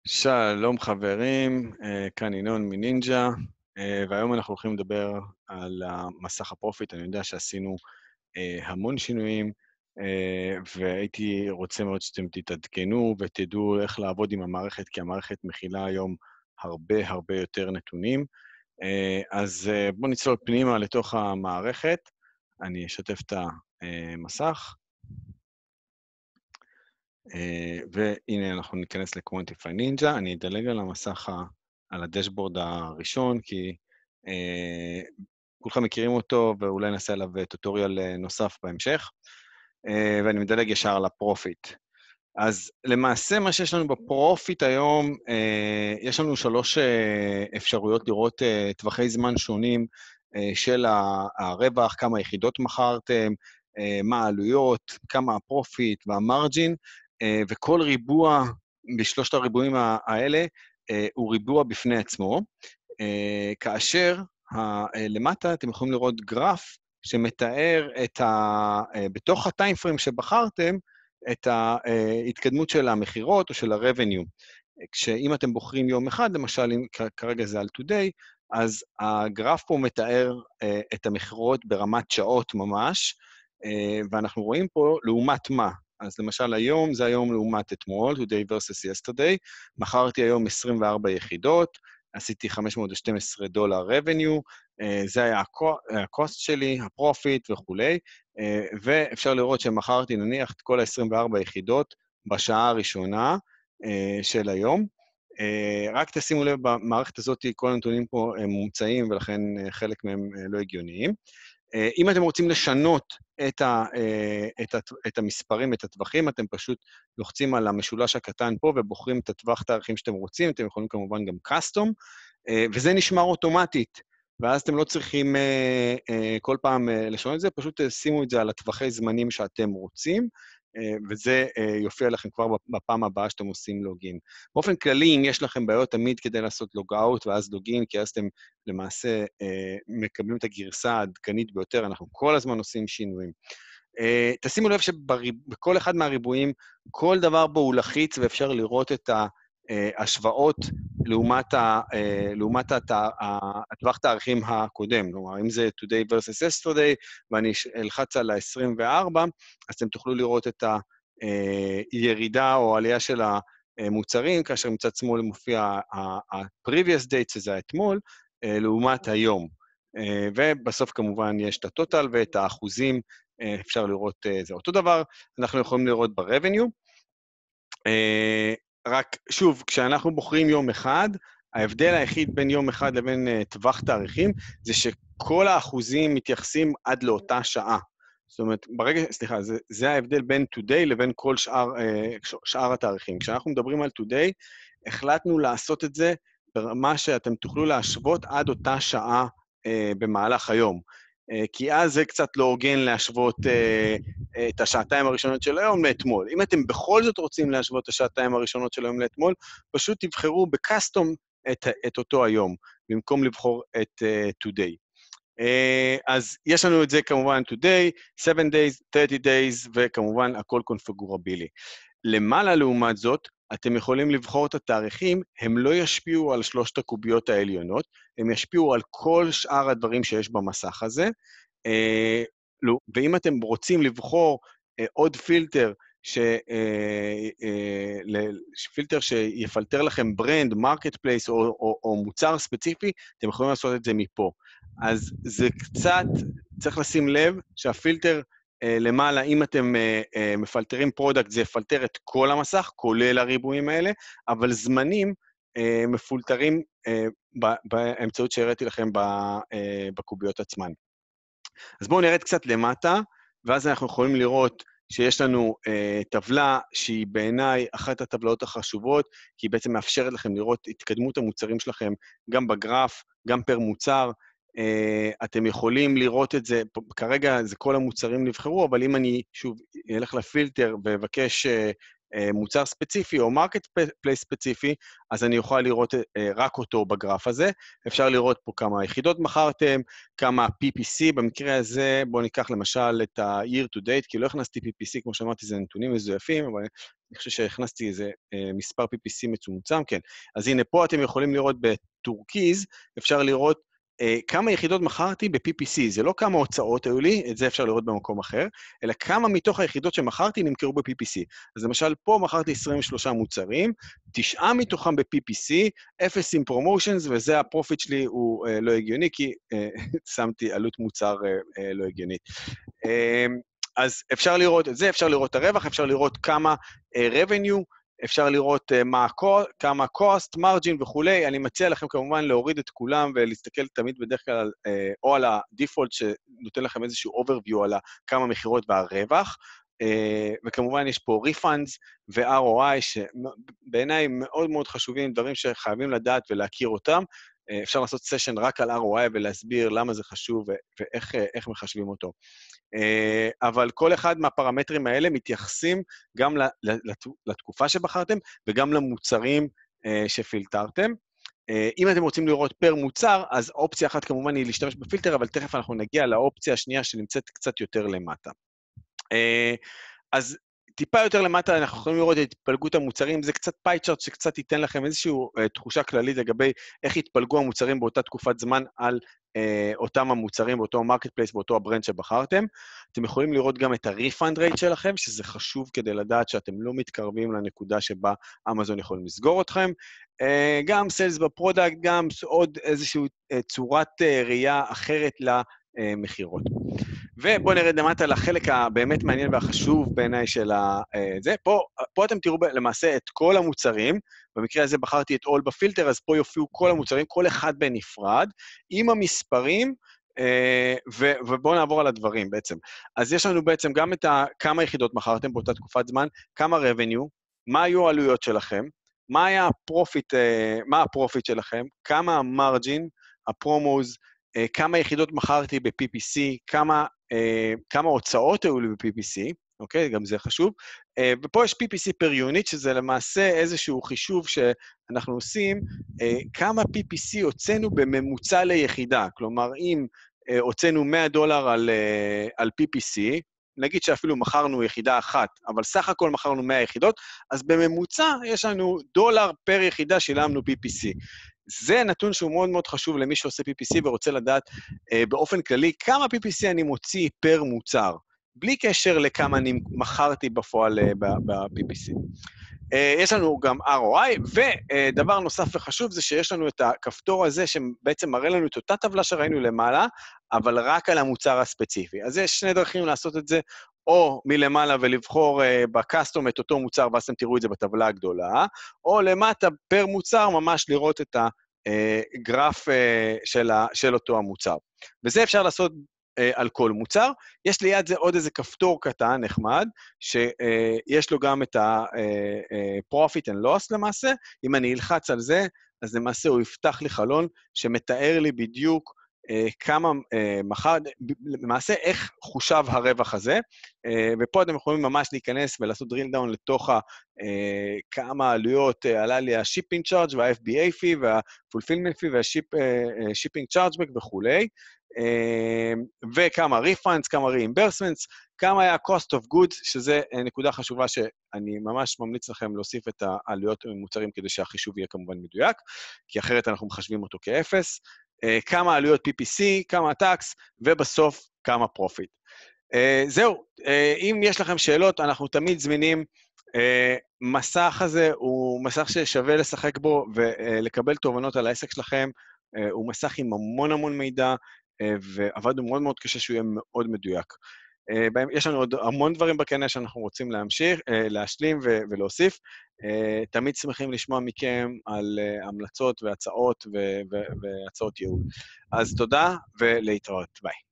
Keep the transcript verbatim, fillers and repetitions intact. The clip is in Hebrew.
שלום חברים, אה, כאן ינון מנינג'ה, אה, והיום אנחנו הולכים לדבר על המסך הפרופיט. אני יודע שעשינו אה, המון שינויים, אה, והייתי רוצה מאוד שאתם תתעדכנו ותדעו איך לעבוד עם המערכת, כי המערכת מכילה היום הרבה הרבה יותר נתונים. אה, אז אה, בואו נצלול פנימה לתוך המערכת. אני אשתף את המסך. Uh, והנה אנחנו ניכנס ל-Quantify Ninja, אני אדלג על המסך, ה- על הדשבורד הראשון, כי uh, כולכם מכירים אותו, ואולי נעשה עליו טוטוריאל uh, נוסף בהמשך, uh, ואני מדלג ישר לפרופיט. אז למעשה מה שיש לנו בפרופיט היום, uh, יש לנו שלוש uh, אפשרויות לראות uh, טווחי זמן שונים uh, של הרווח, כמה יחידות מכרתם, uh, מה העלויות, כמה הפרופיט והמרג'ין, אה, וכל ריבוע בשלושת הריבועים האלה אה, הוא ריבוע בפני עצמו, אה, כאשר ה- אה, למטה אתם יכולים לראות גרף שמתאר את ה... אה, בתוך הטיימפריים שבחרתם, את ההתקדמות של המחירות או של ה-revenue. כשאם אתם בוחרים יום אחד, למשל, אם כ- כרגע זה על today, אז הגרף פה מתאר אה, את המחירות ברמת שעות ממש, אה, ואנחנו רואים פה לעומת מה. אז למשל היום זה היום לעומת אתמול, today versus yesterday, מכרתי היום עשרים וארבע יחידות, עשיתי חמש מאות ושתים עשרה דולר revenue, אה, זה היה ה-cost שלי, הפרופיט וכולי, אה, ואפשר לראות שמכרתי נניח את כל ה-עשרים וארבע יחידות בשעה הראשונה אה, של היום. אה, רק תשימו לב, במערכת הזאת כל הנתונים פה הם מומצאים, ולכן אה, חלק מהם אה, לא הגיוניים. אה, אם אתם רוצים לשנות את, ה, אה, את, הת, את המספרים, את הטווחים, אתם פשוט לוחצים על המשולש הקטן פה ובוחרים את הטווח תאריכים שאתם רוצים, אתם יכולים כמובן גם קאסטום, אה, וזה נשמר אוטומטית, ואז אתם לא צריכים אה, אה, כל פעם אה, לשנות את זה, פשוט שימו את זה על הטווחי זמנים שאתם רוצים, אה, וזה אה, יופיע לכם כבר בפעם הבאה שאתם עושים לוגין. באופן כללי, אם יש לכם בעיות תמיד כדי לעשות לוג-אאוט ואז לוגין, כי אז אתם למעשה אה, מקבלים את הגרסה העדכנית ביותר, אנחנו כל הזמן עושים שינויים. אה, תשימו לב שבכל אחד מהריבועים, כל דבר בו הוא לחיץ, ואפשר לראות את ההשוואות לעומת, ה, אה, לעומת הת, הטווח תאריכים הקודם. כלומר, אם זה today versus yesterday, ואני אלחץ על ה-עשרים וארבע, אז אתם תוכלו לראות את הירידה או העלייה של המוצרים, כאשר מצד שמאל מופיע ה-previous date, שזה האתמול, לעומת היום. ובסוף כמובן יש את הטוטל ואת האחוזים, אפשר לראות זה אותו דבר, אנחנו יכולים לראות ב-revenue. רק שוב, כשאנחנו בוחרים יום אחד, ההבדל היחיד בין יום אחד לבין טווח תאריכים, זה שכל האחוזים מתייחסים עד לאותה שעה. זאת אומרת, ברגע, סליחה, זה, זה ההבדל בין today לבין כל שאר, שאר התאריכים. כשאנחנו מדברים על today, החלטנו לעשות את זה ברמה שאתם תוכלו להשוות עד אותה שעה אה, במהלך היום. אה, כי אז זה קצת לא הוגן להשוות אה, את השעתיים הראשונות של היום לאתמול. אם אתם בכל זאת רוצים להשוות את השעתיים הראשונות של היום לאתמול, פשוט תבחרו בקסטום את, את אותו היום, במקום לבחור את uh, today. Uh, אז יש לנו את זה כמובן today, seven days, thirty days, וכמובן הכל קונפיגורבילי. למעלה לעומת זאת, אתם יכולים לבחור את התאריכים, הם לא ישפיעו על שלושת הקוביות העליונות, הם ישפיעו על כל שאר הדברים שיש במסך הזה, אה, לא, ואם אתם רוצים לבחור אה, עוד פילטר, ש, אה, אה, פילטר שיפלטר לכם ברנד, מרקט פלייס או, או, או מוצר ספציפי, אתם יכולים לעשות את זה מפה. אז זה קצת, צריך לשים לב שהפילטר, למעלה, אם אתם מפלטרים פרודקט, זה יפלטר את כל המסך, כולל הריבועים האלה, אבל זמנים מפולטרים באמצעות שהראיתי לכם בקוביות עצמן. אז בואו נרד קצת למטה, ואז אנחנו יכולים לראות שיש לנו טבלה שהיא בעיניי אחת הטבלאות החשובות, כי היא בעצם מאפשרת לכם לראות התקדמות המוצרים שלכם גם בגרף, גם פר מוצר, Uh, אתם יכולים לראות את זה, כרגע זה כל המוצרים נבחרו, אבל אם אני שוב אלך לפילטר ובקש uh, uh, מוצר ספציפי או מרקט פלייס ספציפי, אז אני אוכל לראות uh, רק אותו בגרף הזה. אפשר לראות פה כמה יחידות מכרתם, כמה פי פי סי, במקרה הזה בואו ניקח למשל את ה-year to date, כי לא הכנסתי פי פי סי, כמו שאמרתי, זה נתונים מזויפים, אבל אני חושב שהכנסתי איזה אה, מספר פי פי סי מצומצם, כן. אז הנה, פה אתם יכולים לראות בטורקיז, אפשר לראות אה, כמה יחידות מכרתי ב-פי פי סי, זה לא כמה הוצאות היו לי, את זה אפשר לראות במקום אחר, אלא כמה מתוך היחידות שמכרתי נמכרו ב-פי פי סי. אז למשל, פה מכרתי עשרים ושלושה מוצרים, תשעה מתוכם ב-פי פי סי, אפס עם פרומושנס, וזה הפרופיט שלי הוא אה, לא הגיוני, כי אה, שמתי עלות מוצר אה, אה, לא הגיונית. אה, אז אפשר לראות את זה, אפשר לראות את הרווח, אפשר לראות כמה uh, revenue, אפשר לראות uh, מה, כמה cost, margin וכולי. אני מציע לכם כמובן להוריד את כולם ולהסתכל תמיד בדרך כלל uh, או על ה-default שנותן לכם איזשהו overview על כמה מחירות והרווח, uh, וכמובן יש פה refunds ו-אר או איי שבעיניי מאוד מאוד חשובים, דברים שחייבים לדעת ולהכיר אותם. Uh, אפשר לעשות סשן רק על אר או איי ולהסביר למה זה חשוב ואיך uh, מחשבים אותו. אבל כל אחד מהפרמטרים האלה מתייחסים גם לתקופה שבחרתם וגם למוצרים שפילטרתם. אם אתם רוצים לראות פר מוצר, אז אופציה אחת כמובן היא להשתמש בפילטר, אבל תכף אנחנו נגיע לאופציה השנייה שנמצאת קצת יותר למטה. אז טיפה יותר למטה אנחנו יכולים לראות את התפלגות המוצרים, זה קצת פייצ'ארט שקצת ייתן לכם איזושהי תחושה כללית לגבי איך התפלגו המוצרים באותה תקופת זמן על אה, אותם המוצרים, באותו מרקט פלייס, באותו הברנד שבחרתם. אתם יכולים לראות גם את ה-refund rate שלכם, שזה חשוב כדי לדעת שאתם לא מתקרבים לנקודה שבה אמזון יכולים לסגור אתכם. אה, גם סיילס בפרודקט, גם עוד איזושהי אה, צורת אה, ראייה אחרת למחירות. ובואו נרד למטה לחלק הבאמת מעניין והחשוב בעיניי של זה. פה, פה אתם תראו למעשה את כל המוצרים, במקרה הזה בחרתי את all בפילטר, אז פה יופיעו כל המוצרים, כל אחד בנפרד, עם המספרים, ובואו נעבור על הדברים בעצם. אז יש לנו בעצם גם את כמה יחידות מכרתם באותה תקופת זמן, כמה revenue, מה היו העלויות שלכם, מה היה הפרופיט, מה הפרופיט שלכם, כמה המרג'ין, הפרומוז, כמה יחידות מכרתי ב-פי פי סי, כמה, כמה הוצאות היו לי ב-פי פי סי, אוקיי? גם זה חשוב. ופה יש פי פי סי per unit, שזה למעשה איזשהו חישוב שאנחנו עושים, כמה פי פי סי הוצאנו בממוצע ליחידה. כלומר, אם הוצאנו מאה דולר על, על פי פי סי, נגיד שאפילו מכרנו יחידה אחת, אבל סך הכל מכרנו מאה יחידות, אז בממוצע יש לנו דולר פר יחידה שילמנו פי פי סי. זה נתון שהוא מאוד מאוד חשוב למי שעושה פי פי סי ורוצה לדעת אה, באופן כללי כמה פי פי סי אני מוציא פר מוצר, בלי קשר לכמה אני מכרתי בפועל אה, ב-פי פי סי. אה, יש לנו גם אר או איי, ודבר נוסף וחשוב זה שיש לנו את הכפתור הזה שבעצם מראה לנו את אותה טבלה שראינו למעלה, אבל רק על המוצר הספציפי. אז יש שני דרכים לעשות את זה, או מלמעלה ולבחור uh, בקסטום את אותו מוצר, ואז אתם תראו את זה בטבלה הגדולה, או למטה פר מוצר ממש לראות את הגרף uh, של, ה, של אותו המוצר. וזה אפשר לעשות uh, על כל מוצר. יש ליד זה עוד איזה כפתור קטן, נחמד, שיש uh, לו גם את ה-profit uh, uh, and loss למעשה. אם אני אלחץ על זה, אז למעשה הוא יפתח לי חלון שמתאר לי בדיוק כמה מחר, למעשה איך חושב הרווח הזה, ופה אתם יכולים ממש להיכנס ולעשות drill down לתוך כמה עלויות עלה לי ה-shipping charge וה-אף בי איי fee וה-fulfillment fee וה-shipping chargeback וכולי, וכמה refunds, כמה reimbursements, כמה היה cost of goods, שזה נקודה חשובה שאני ממש ממליץ לכם להוסיף את העלויות ממוצרים כדי שהחישוב יהיה כמובן מדויק, כי אחרת אנחנו מחשבים אותו כאפס, כמה עלויות פי פי סי, כמה טקס, ובסוף כמה פרופיט. זהו, אם יש לכם שאלות, אנחנו תמיד זמינים. מסך הזה הוא מסך ששווה לשחק בו ולקבל תובנות על העסק שלכם, הוא מסך עם המון המון מידע, ועבדנו מאוד מאוד קשה שהוא יהיה מאוד מדויק. יש לנו עוד המון דברים בקנה שאנחנו רוצים להמשיך, להשלים ולהוסיף. תמיד שמחים לשמוע מכם על המלצות והצעות והצעות ייעול. אז תודה ולהתראות, ביי.